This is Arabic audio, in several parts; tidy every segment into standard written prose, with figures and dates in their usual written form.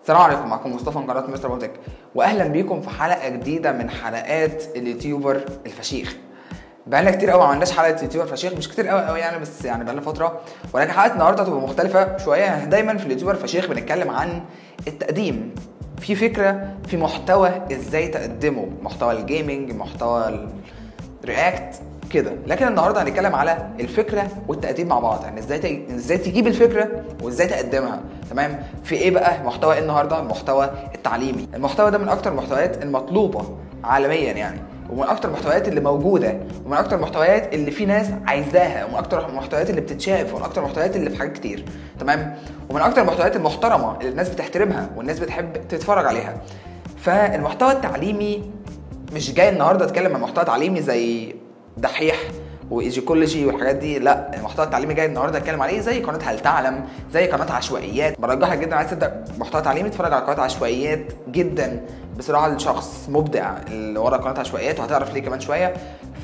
السلام عليكم، معكم مصطفى من قناه مستر بوتك، واهلا بيكم في حلقه جديده من حلقات اليوتيوبر الفشيخ. بقالنا كتير قوي ما عملناش حلقه يوتيوبر فشيخ، مش كتير قوي يعني، بس يعني بقالنا فتره. ولكن حلقه النهارده هتبقى مختلفه شويه. احنا دايما في اليوتيوبر الفشيخ بنتكلم عن التقديم، في فكره، في محتوى ازاي تقدمه، محتوى الجيمنج، محتوى الرياكت كده. لكن النهارده هنتكلم على الفكره والتقديم مع بعض، يعني ازاي تجيب الفكره وازاي تقدمها. تمام؟ في ايه بقى محتوى النهارده؟ المحتوى التعليمي. المحتوى ده من اكتر المحتويات المطلوبه عالميا يعني، ومن اكتر المحتويات اللي موجوده، ومن اكتر المحتويات اللي في ناس عايزاها، ومن اكتر المحتويات اللي بتتشاف، ومن اكتر المحتويات اللي في حاجات كتير. تمام؟ ومن اكتر المحتويات المحترمه اللي الناس بتحترمها والناس بتحب تتفرج عليها. فالمحتوى التعليمي مش جاي النهارده اتكلم عن محتوى تعليمي زي دحيح وايجيكولوجي والحاجات دي، لا. المحتوى التعليمي جاي النهارده اتكلم عليه زي قناه هل تعلم، زي قناه عشوائيات. برجحك جدا عايز تبدا محتوى تعليمي تتفرج على قناه عشوائيات جدا. بصراحه الشخص مبدع اللي ورا قناه عشوائيات، وهتعرف ليه كمان شويه.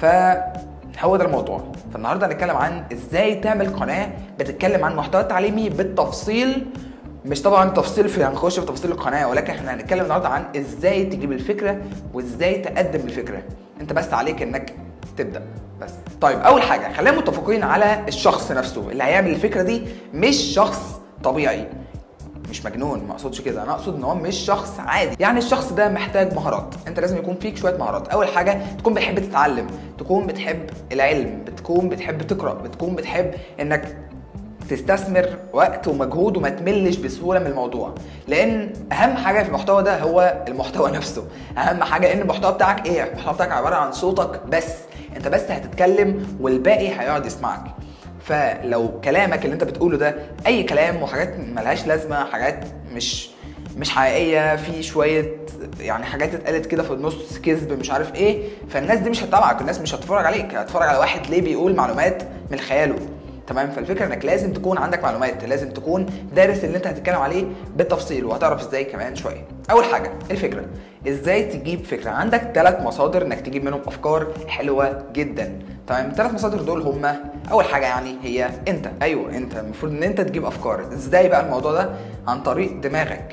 فهو ده الموضوع. فالنهارده هنتكلم عن ازاي تعمل قناه بتتكلم عن محتوى تعليمي بالتفصيل. مش طبعا تفصيل في هنخش في تفاصيل القناه، ولكن احنا هنتكلم النهارده عن ازاي تجيب الفكره وازاي تقدم الفكره. انت بس عليك انك تبدا بس. طيب، اول حاجه خلينا متفقين على الشخص نفسه اللي هيعمل الفكره دي. مش شخص طبيعي، مش مجنون، ما اقصدش كده، انا اقصد ان هو مش شخص عادي. يعني الشخص ده محتاج مهارات. انت لازم يكون فيك شويه مهارات. اول حاجه تكون بتحب تتعلم، تكون بتحب العلم، بتكون بتحب تقرا، بتكون بتحب انك تستثمر وقت ومجهود وما تملش بسهوله من الموضوع. لان اهم حاجه في المحتوى ده هو المحتوى نفسه. اهم حاجه ان المحتوى بتاعك ايه؟ المحتوى بتاعك عباره عن صوتك بس. انت بس هتتكلم والباقي هيقعد يسمعك. فلو كلامك اللي انت بتقوله ده اي كلام وحاجات ملهاش لازمه، حاجات مش حقيقيه، في شويه يعني حاجات اتقالت كده في النص، كذب، مش عارف ايه، فالناس دي مش هتتابعك، الناس مش هتتفرج عليك، هتتفرج على واحد ليه بيقول معلومات من خياله. تمام؟ فالفكره انك لازم تكون عندك معلومات، لازم تكون دارس اللي انت هتتكلم عليه بالتفصيل، وهتعرف ازاي كمان شويه. اول حاجه الفكره. ازاي تجيب فكره؟ عندك 3 مصادر انك تجيب منهم افكار حلوه جدا. تمام؟ 3 مصادر دول هما اول حاجه يعني هي انت. ايوه، انت المفروض ان انت تجيب افكار. ازاي بقى الموضوع ده؟ عن طريق دماغك.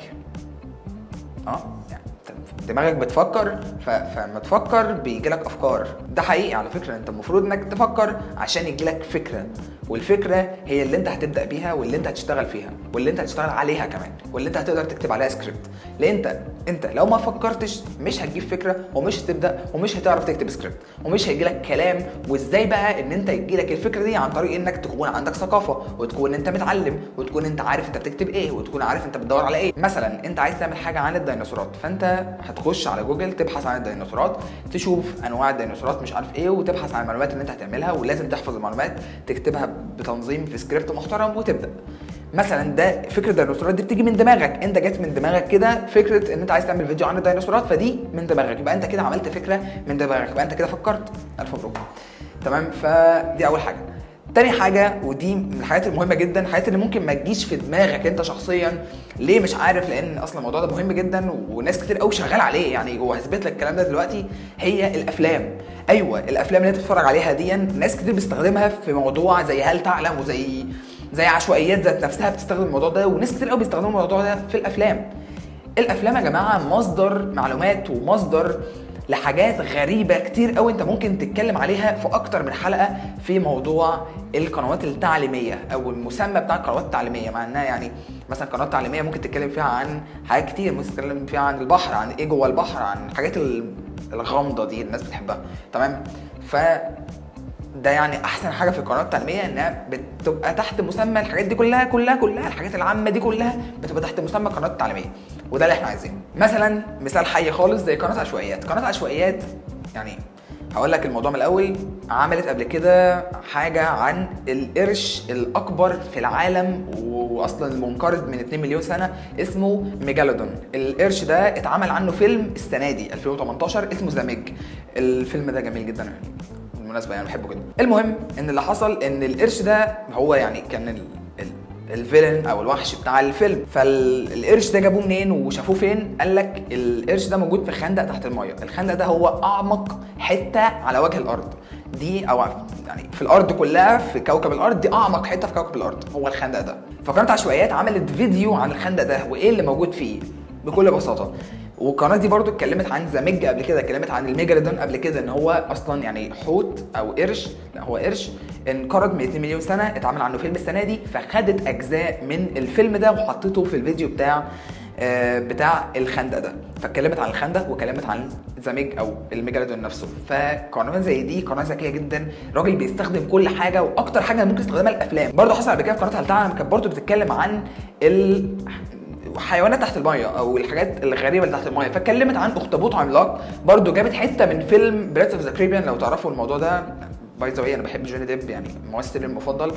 يعني دماغك بتفكر، فما تفكر بيجيلك افكار. ده حقيقي على فكره. انت المفروض انك تفكر عشان يجيلك فكره، والفكره هي اللي انت هتبدا بيها، واللي انت هتشتغل فيها، واللي انت هتشتغل عليها كمان، واللي انت هتقدر تكتب عليها سكريبت. لان انت لو ما فكرتش مش هتجيب فكره، ومش هتبدا، ومش هتعرف تكتب سكريبت، ومش هيجيلك كلام. وازاي بقى ان انت يجيلك الفكره دي؟ عن طريق انك تكون عندك ثقافه، وتكون انت متعلم، وتكون انت عارف انت بتكتب ايه، وتكون عارف انت بتدور على ايه. مثلا انت عايز تعمل حاجه عن الديناصورات، فانت هتخش على جوجل تبحث عن الديناصورات، تشوف انواع الديناصورات مش عارف ايه، وتبحث عن المعلومات اللي انت هتعملها، ولازم تحفظ المعلومات، تكتبها بتنظيم في سكريبت محترم، وتبدا. مثلا ده فكره الديناصورات دي بتيجي من دماغك، انت جت من دماغك كده فكره ان انت عايز تعمل فيديو عن الديناصورات، فدي من دماغك، يبقى انت كده عملت فكره من دماغك، يبقى انت كده فكرت. الف مبروك. تمام؟ فدي اول حاجه. تاني حاجه، ودي من الحاجات المهمه جدا، الحاجات اللي ممكن ما تجيش في دماغك انت شخصيا. ليه مش عارف؟ لان اصلا الموضوع ده مهم جدا، وناس كتير قوي شغال عليه يعني، وهثبت لك الكلام ده دلوقتي. هي الافلام. ايوه، الافلام اللي انت بتتفرج عليها دي ناس كتير بتستخدمها في موضوع زي هل تعلم، وزي عشوائيات ذات نفسها بتستخدم الموضوع ده، وناس كتير قوي بيستخدموا الموضوع ده في الافلام. الافلام يا جماعه مصدر معلومات ومصدر لحاجات غريبه كتير قوي انت ممكن تتكلم عليها في اكتر من حلقه في موضوع القنوات التعليميه، او المسمى بتاع القنوات التعليميه. مع انها يعني مثلا قناه تعليميه ممكن تتكلم فيها عن حاجات كتير، ممكن تتكلم فيها عن البحر، عن ايه جوه البحر، عن الحاجات الغامضه دي الناس بتحبها. تمام؟ ده يعني احسن حاجه في القنوات التعليميه، انها بتبقى تحت مسمى الحاجات دي كلها الحاجات العامه دي كلها بتبقى تحت مسمى القنوات التعليميه، وده اللي احنا عايزينه. مثلا مثال حي خالص زي قناه عشوائيات. قناه عشوائيات يعني هقول لك الموضوع من الاول. عملت قبل كده حاجه عن القرش الاكبر في العالم، واصلا المنقرض من 2 مليون سنه، اسمه ميجالودون. القرش ده اتعمل عنه فيلم السنه دي 2018 اسمه ذا ميج. الفيلم ده جميل جدا بالمناسبه، يعني بحبه جدا. المهم ان اللي حصل ان القرش ده هو يعني كان الفيلن او الوحش بتاع الفيلم. فالقرش ده جابوه منين وشافوه فين؟ قال لك القرش ده موجود في خندق تحت الميه. الخندق ده هو اعمق حته على وجه الارض دي، او يعني في الارض كلها، في كوكب الارض دي اعمق حته في كوكب الارض هو الخندق ده. فقناه عشوائيات عملت فيديو عن الخندق ده وايه اللي موجود فيه بكل بساطه. والقناه دي برضو اتكلمت عن ذا ميج قبل كده، اتكلمت عن الميجالودون قبل كده، ان هو اصلا يعني حوت او قرش، لا هو قرش انقرض من 2 مليون سنه، اتعمل عنه فيلم السنه دي، فخدت اجزاء من الفيلم ده وحطيته في الفيديو بتاع الخندق ده. فاتكلمت عن الخندق واتكلمت عن ذا ميج او الميجالودون نفسه. فقناه زي دي قناه ذكيه جدا، راجل بيستخدم كل حاجه، واكتر حاجه ممكن يستخدمها الافلام. برضو حصل قبل كده في قناه هل تعلم كانت برضو بتتكلم عن حيوانات تحت الميه او الحاجات الغريبه اللي تحت الميه، فاتكلمت عن اخطبوط عملاق، برضو جابت حته من فيلم بيرتس اوف ذا كاريبيان لو تعرفوا الموضوع ده. باي ذا واي انا بحب جوني ديب يعني ممثلي المفضل،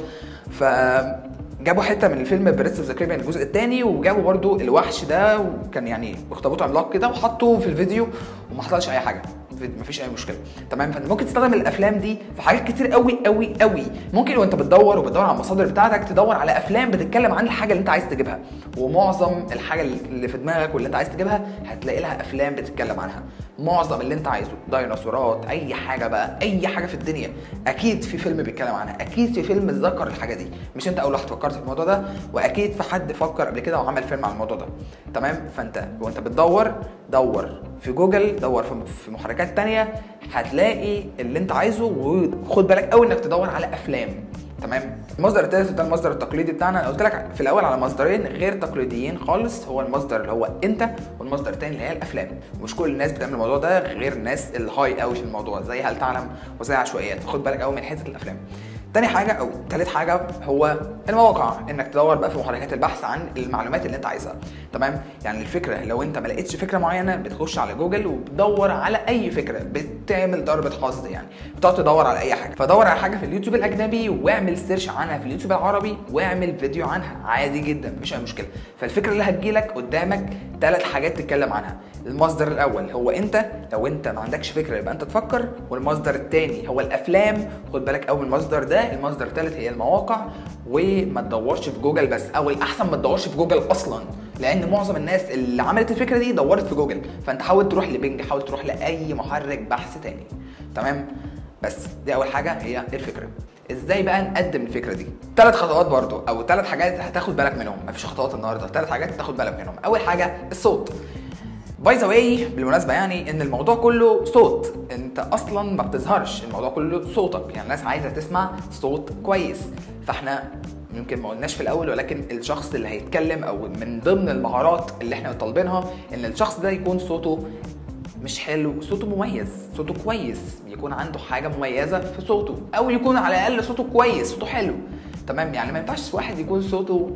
جابوا حته من الفيلم بيرتس اوف ذا كاريبيان الجزء الثاني، وجابوا برضو الوحش ده وكان يعني اخطبوط عملاق كده وحطوه في الفيديو وما حصلش اي حاجه، مفيش اي مشكله. تمام. فانت ممكن تستخدم الافلام دي في حاجات كتير قوي قوي قوي. ممكن وانت بتدور على المصادر بتاعتك تدور على افلام بتتكلم عن الحاجه اللي انت عايز تجيبها، ومعظم الحاجه اللي في دماغك واللي انت عايز تجيبها هتلاقي لها افلام بتتكلم عنها. معظم اللي انت عايزه، ديناصورات، اي حاجه بقى، اي حاجه في الدنيا اكيد في فيلم بيتكلم عنها، اكيد في فيلم ذكر الحاجه دي. مش انت اول واحد فكرت في الموضوع ده، واكيد في حد فكر قبل كده وعمل فيلم عن الموضوع ده. تمام. فانت وانت بتدور دور في جوجل، دور في محركات تانية، هتلاقي اللي انت عايزه. وخد بالك قوي انك تدور على افلام. تمام. المصدر الثالث ده المصدر التقليدي بتاعنا. انا قلت لك في الاول على مصدرين غير تقليديين خالص، هو المصدر اللي هو انت، والمصدر الثاني اللي هي الافلام. ومش كل الناس بتعمل الموضوع ده غير الناس الهاي قوي في الموضوع زي هل تعلم وزي عشوائيات. خد بالك قوي من حته الافلام. تاني حاجه او تالت حاجه هو المواقع، انك تدور بقى في محركات البحث عن المعلومات اللي انت عايزها. تمام. يعني الفكره لو انت ما لقيتش فكره معينه بتخش على جوجل وبتدور على اي فكره، بتعمل ضربه حظ يعني، بتقعد تدور على اي حاجه. فدور على حاجه في اليوتيوب الاجنبي واعمل سيرش عنها في اليوتيوب العربي واعمل فيديو عنها عادي جدا، مفيش اي مشكله. فالفكره اللي هتجيلك قدامك 3 حاجات تتكلم عنها. المصدر الاول هو انت، لو انت ما عندكش فكره يبقى انت تفكر. والمصدر الثاني هو الافلام، خد بالك قوي من المصدر ده. المصدر الثالث هي المواقع. وما تدورش في جوجل بس، او الاحسن ما تدورش في جوجل اصلا، لان معظم الناس اللي عملت الفكره دي دورت في جوجل. فانت حاول تروح لبنج، حاول تروح لاي محرك بحث تاني. تمام. بس دي اول حاجه هي الفكره. ازاي بقى نقدم الفكره دي؟ 3 خطوات برضو او 3 حاجات هتاخد بالك منهم، مفيش خطوات النهارده، 3 حاجات تاخد بالك منهم. اول حاجه الصوت. باي ذا واي بالمناسبه يعني ان الموضوع كله صوت، انت اصلا ما بتظهرش، الموضوع كله صوتك. يعني الناس عايزه تسمع صوت كويس. فاحنا يمكن ما قلناش في الاول، ولكن الشخص اللي هيتكلم او من ضمن المهارات اللي احنا طالبينها ان الشخص ده يكون صوته مش حلو، صوته مميز، صوته كويس، يكون عنده حاجه مميزه في صوته، او يكون على الاقل صوته كويس، صوته حلو. تمام. يعني ما ينفعش واحد يكون صوته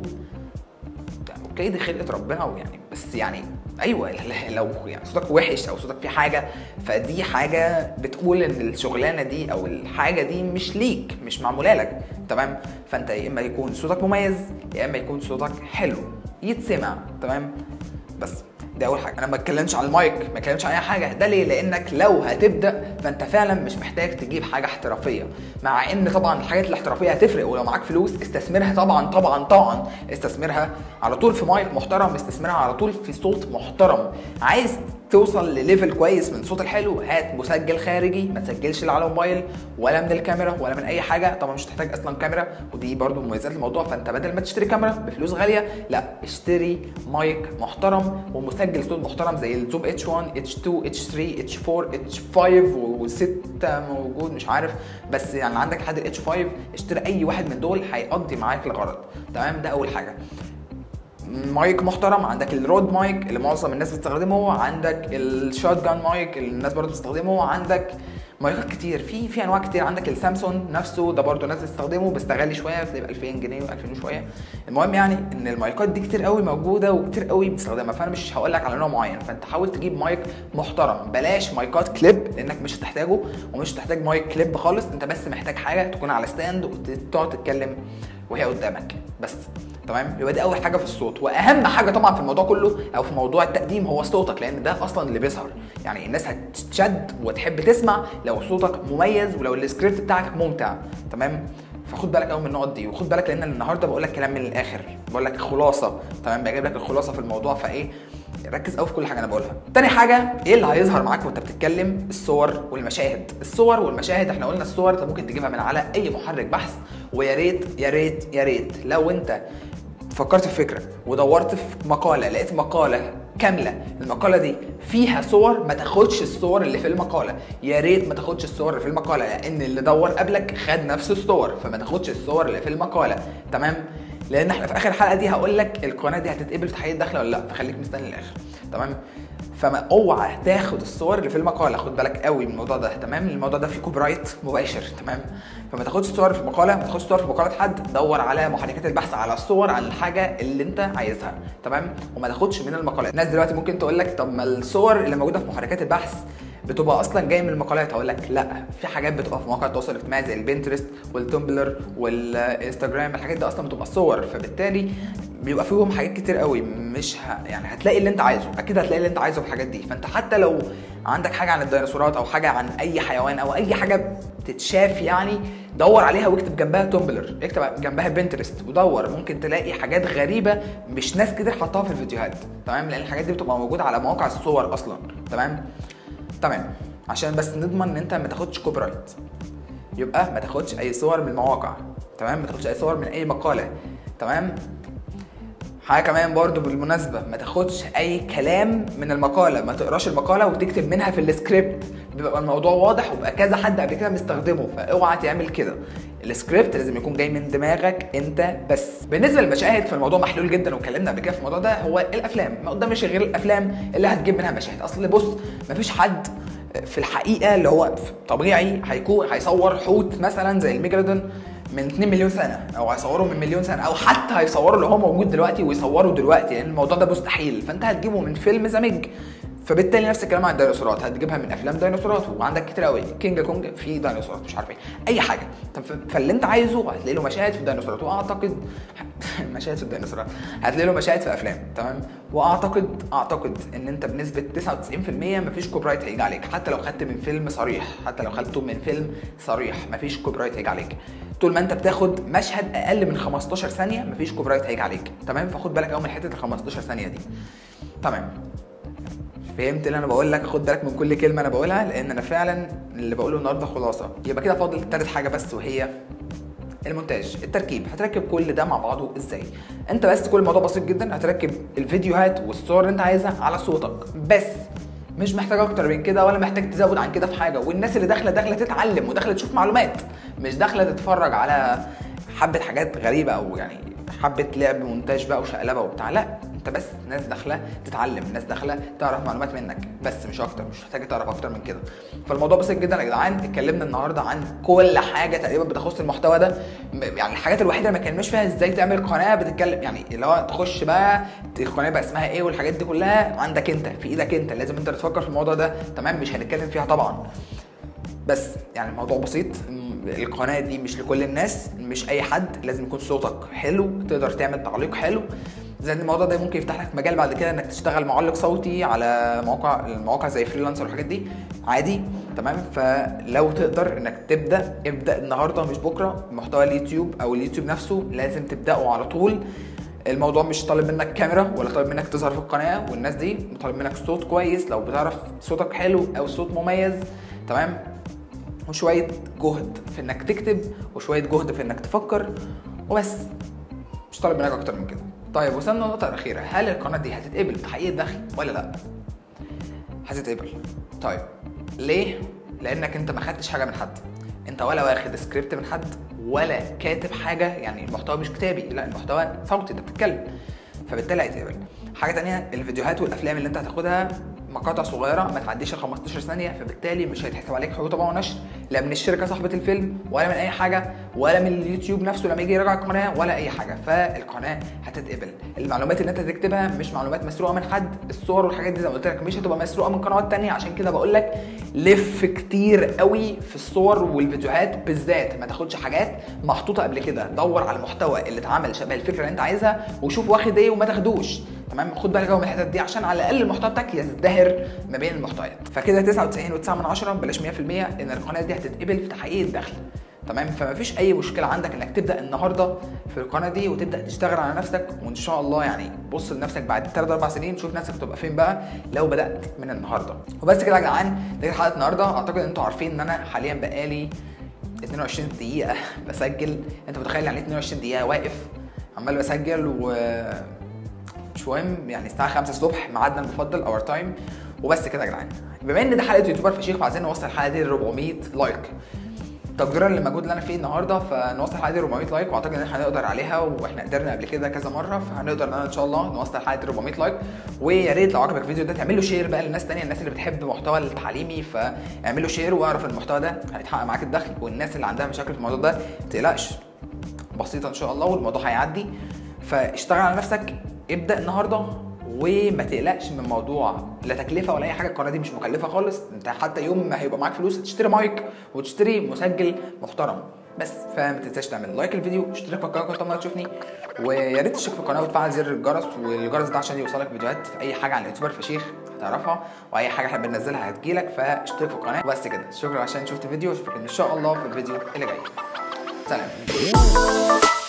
اوكي دي خلقه ربنا ويعني بس يعني ايوه لو يعني صوتك وحش او صوتك فيه حاجه، فدي حاجه بتقول ان الشغلانه دي او الحاجه دي مش ليك، مش معموله لك. تمام. فانت يا اما يكون صوتك مميز يا اما يكون صوتك حلو يتسمع. تمام. بس دي اول حاجه. انا ما اتكلمش عن المايك، ما اتكلمش عن اي حاجه. ده ليه؟ لانك لو هتبدا فانت فعلا مش محتاج تجيب حاجه احترافيه، مع ان طبعا الحاجات الاحترافيه هتفرق، ولو معاك فلوس استثمرها طبعا طبعا طبعا، استثمرها على طول في مايك محترم، استثمرها على طول في صوت محترم. عايز توصل لليفل كويس من الصوت الحلو، هات مسجل خارجي، ما تسجلش لا على موبايل ولا من الكاميرا ولا من اي حاجه. طبعا مش هتحتاج اصلا كاميرا، ودي برده مميزات الموضوع. فانت بدل ما تشتري كاميرا بفلوس غاليه، لا اشتري مايك محترم ومسجل صوت محترم زي الزوم H1 H2 H3 H4 H5 و6 موجود مش عارف، بس يعني عندك لحد H5. اشتري اي واحد من دول هيقضي معاك الغرض. تمام. ده اول حاجه. مايك محترم. عندك الرود مايك اللي معظم الناس بتستخدمه، عندك الشوت جان مايك اللي الناس برضه بتستخدمه، عندك مايكات كتير في انواع كتير. عندك السامسونج نفسه ده برضه ناس بتستخدمه بس غالي شويه، بتبقى 2000 جنيه و2000 وشويه. المهم يعني ان المايكات دي كتير قوي موجوده وكتير قوي بتستخدمها، فانا مش هقول لك على نوع معين. فانت حاول تجيب مايك محترم، بلاش مايكات كليب لانك مش هتحتاجه، ومش هتحتاج مايك كليب خالص. انت بس محتاج حاجه تكون على ستاند وتقعد تتكلم وهي قدامك بس. تمام. يبقى دي اول حاجه في الصوت. واهم حاجه طبعا في الموضوع كله او في موضوع التقديم هو صوتك، لان ده اصلا اللي بيظهر. يعني الناس هتشد وتحب تسمع لو صوتك مميز ولو السكريبت بتاعك ممتع. تمام. فخد بالك قوي من النقط دي، وخد بالك لان النهارده بقول لك كلام من الاخر، بقول لك الخلاصه. تمام. بجيب لك الخلاصه في الموضوع، فايه ركز قوي في كل حاجه انا بقولها. تاني حاجه ايه اللي هيظهر معاك وانت بتتكلم؟ الصور والمشاهد. الصور والمشاهد احنا قلنا الصور انت ممكن تجيبها من على اي محرك بحث، ويا ريت يا ريت يا ريت لو انت فكرت في فكره ودورت في مقاله، لقيت مقاله كامله، المقاله دي فيها صور، ما تاخدش الصور اللي في المقاله، يا ريت ما تاخدش الصور اللي في المقاله، لان اللي دور قبلك خد نفس الصور، فما تاخدش الصور اللي في المقاله. تمام؟ لان احنا في اخر الحلقه دي هقول لك القناه دي هتتقبل في تحقيق الدخل ولا لا، فخليك مستني للاخر. تمام؟ فما اوعى تاخد الصور اللي في المقاله، خد بالك قوي من الموضوع ده. تمام؟ الموضوع ده فيه كوبي رايت مباشر. تمام؟ فما تاخدش صور في مقاله، ما تاخدش صور في مقاله حد، دور على محركات البحث على الصور عن الحاجه اللي انت عايزها. تمام؟ وما تاخدش من المقالات. الناس دلوقتي ممكن تقول لك طب ما الصور اللي موجوده في محركات البحث بتبقى اصلا جايه من المقالات. هقول لك لا، في حاجات بتبقى في مواقع التواصل الاجتماعي زي البنترست والتومبلر والانستجرام، الحاجات دي اصلا بتبقى صور، فبالتالي بيبقى فيهم حاجات كتير قوي. مش يعني هتلاقي اللي انت عايزه، اكيد هتلاقي اللي انت عايزه في الحاجات دي. فانت حتى لو عندك حاجه عن الديناصورات او حاجه عن اي حيوان او اي حاجه تتشاف يعني، دور عليها واكتب جنبها تومبلر، اكتب جنبها بنترست ودور، ممكن تلاقي حاجات غريبه مش ناس كتير حطها في الفيديوهات. تمام؟ لان الحاجات دي بتبقى موجوده على مواقع الصور اصلا. تمام؟ عشان بس نضمن ان انت ما تاخدش كوبي رايت، يبقى ما تاخدش اي صور من المواقع. تمام؟ ما تاخدش اي صور من اي مقاله. تمام؟ حاجه كمان برضو بالمناسبه، ما تاخدش اي كلام من المقاله، ما تقراش المقاله وتكتب منها في السكريبت، بيبقى الموضوع واضح وبقى كذا حد قبل كده مستخدمه، فاوعى تعمل كده. السكريبت لازم يكون جاي من دماغك انت بس. بالنسبه للمشاهد فالموضوع محلول جدا، واتكلمنا قبل كده في الموضوع ده. هو الافلام ما قدامش غير الافلام اللي هتجيب منها مشاهد. اصل بص، مفيش حد في الحقيقه اللي هو طبيعي هيصور حوت مثلا زي الميجالودون من 2 مليون سنه، او هيصوروا من مليون سنه، او حتى هيصوروا اللي هو موجود دلوقتي ويصوروا دلوقتي، لان الموضوع ده مستحيل. فانت هتجيبه من فيلم زمج. فبالتالي نفس الكلام عن الديناصورات، هتجيبها من افلام ديناصورات، وعندك كتير قوي، كينج كونج فيه ديناصورات، مش عارف اي حاجه. فاللي انت عايزه هتلاقي له مشاهد في الديناصورات، واعتقد مشاهد في الديناصورات هتلاقي له مشاهد في افلام. تمام؟ واعتقد ان انت بنسبه 99% مفيش كوبي رايت هيجي عليك، حتى لو خدت من فيلم صريح، حتى لو خدته من فيلم صريح مفيش كوبي رايت هيجي عليك. طول ما انت بتاخد مشهد اقل من 15 ثانيه مفيش كوبي رايت هيجي عليك. تمام؟ فخد بالك قوي من حته ال 15 ثانيه دي. تمام؟ فهمت اللي انا بقول لك؟ خد بالك من كل كلمه انا بقولها، لان انا فعلا اللي بقوله النهارده خلاصه. يبقى كده فاضل تالت حاجه بس، وهي المونتاج، التركيب. هتركب كل ده مع بعضه ازاي؟ انت بس كل الموضوع بسيط جدا، هتركب الفيديوهات والصور اللي انت عايزها على صوتك بس، مش محتاج اكتر من كده، ولا محتاج تزود عن كده في حاجه. والناس اللي داخله تتعلم وداخله تشوف معلومات، مش داخله تتفرج على حبه حاجات غريبه، او يعني حبه لعب مونتاج بقى وشقلبه وبتاع. لا، انت بس ناس داخله تتعلم، ناس داخله تعرف معلومات منك بس، مش اكتر، مش محتاج تعرف اكتر من كده. فالموضوع بسيط جدا يا جدعان. اتكلمنا النهارده عن كل حاجه تقريبا بتخص المحتوى ده. يعني الحاجات الوحيده اللي ما اتكلمناش فيها ازاي تعمل قناه بتتكلم، يعني اللي هو تخش بقى القناه بقى اسمها ايه والحاجات دي كلها عندك انت، في ايدك انت، لازم انت تفكر في الموضوع ده. تمام؟ مش هنتكلم فيها طبعا، بس يعني الموضوع بسيط. القناه دي مش لكل الناس، مش اي حد، لازم يكون صوتك حلو، تقدر تعمل تعليق حلو. زي الموضوع ده ممكن يفتح لك مجال بعد كده انك تشتغل معلق صوتي على المواقع زي فريلانسر والحاجات دي عادي. تمام؟ فلو تقدر انك ابدا النهارده مش بكره. محتوى اليوتيوب او اليوتيوب نفسه لازم تبداه على طول. الموضوع مش طالب منك كاميرا ولا طالب منك تظهر في القناه والناس دي، طالب منك صوت كويس لو بتعرف صوتك حلو او صوت مميز. تمام؟ وشويه جهد في انك تكتب، وشويه جهد في انك تفكر، وبس. مش طالب منك اكتر من كده. طيب وصلنا للنقطه الاخيره، هل القناه دي هتتقبل في تحقيق الدخل ولا لا؟ هتتقبل. طيب ليه؟ لانك انت ما خدتش حاجه من حد، انت ولا واخد سكريبت من حد ولا كاتب حاجه، يعني المحتوى مش كتابي، لا المحتوى صوتي، انت بتتكلم، فبالتالي هيتقبل. حاجه تانية، الفيديوهات والافلام اللي انت هتاخدها مقاطع صغيره ما تعديش ال 15 ثانيه، فبالتالي مش هيتحسب عليك حقوق طبع ونشر، لا من الشركه صاحبه الفيلم ولا من اي حاجه، ولا من اليوتيوب نفسه لما يجي يراجع القناه، ولا اي حاجه. فالقناه هتتقبل. المعلومات اللي انت هتكتبها مش معلومات مسروقه من حد، الصور والحاجات دي زي ما قلت لك مش هتبقى مسروقه من قنوات تانية. عشان كده بقول لك لف كتير قوي في الصور والفيديوهات بالذات، ما تاخدش حاجات محطوطه قبل كده، دور على المحتوى اللي اتعمل شبه الفكره اللي انت عايزها وشوف واخد ايه وما تاخدوش. تمام؟ خد بالك قوي من الحتت دي عشان على الاقل المحتوى بتاعك يزدهر ما بين المحتويات. فكده 99.9 بلاش 100% ان القناه دي هتتقبل في تحقيق الدخل. تمام؟ فما فيش اي مشكله عندك انك تبدا النهارده في القناه دي وتبدا تشتغل على نفسك، وان شاء الله يعني بص لنفسك بعد 3-4 سنين شوف نفسك تبقى فين بقى لو بدات من النهارده. وبس كده يا جدعان، دي حلقه النهارده. اعتقد ان انتوا عارفين ان انا حاليا بقالي 22 دقيقه بسجل. انت متخيل يعني 22 دقيقه واقف عمال بسجل مش مهم يعني. الساعه 5 الصبح ميعادنا المفضل اور تايم. وبس كده يا جدعان، بما ان ده حلقه يوتيوبر فشيخ فعايزين نوصل الحلقه دي ل 400 لايك تقديرا للمجهود اللي انا فيه النهارده. فنوصل الحلقه دي 400 لايك، واعتقد ان احنا هنقدر عليها، واحنا قدرنا قبل كده كذا مره، فهنقدر ان شاء الله نوصل الحلقه دي 400 لايك. ويا ريت لو عجبك الفيديو ده تعمل له شير بقى للناس الثانيه، الناس اللي بتحب المحتوى التعليمي، فاعمل له شير واعرف المحتوى ده هيتحقق معاك الدخل. والناس اللي عندها مشاكل في الموضوع ده ما تقلقش، بسيطه ان شاء الله والموضوع هيعدي. فاشتغل على نفسك، ابدا النهارده وما تقلقش من موضوع لا تكلفه ولا اي حاجه. القناه دي مش مكلفه خالص، انت حتى يوم ما هيبقى معاك فلوس تشتري مايك وتشتري مسجل محترم بس. فما تنساش تعمل لايك الفيديو واشترك في القناه كنت ما تشوفني، ويا ريت تشترك في القناه وتفعل زر الجرس، والجرس ده عشان يوصلك فيديوهات في اي حاجه عن اليوتيوبر فشيخ هتعرفها، واي حاجه احنا بننزلها هتجيلك. فاشترك في القناه وبس كده. شكرا عشان شفت الفيديو، واشوفك ان شاء الله في الفيديو اللي جاي. سلام.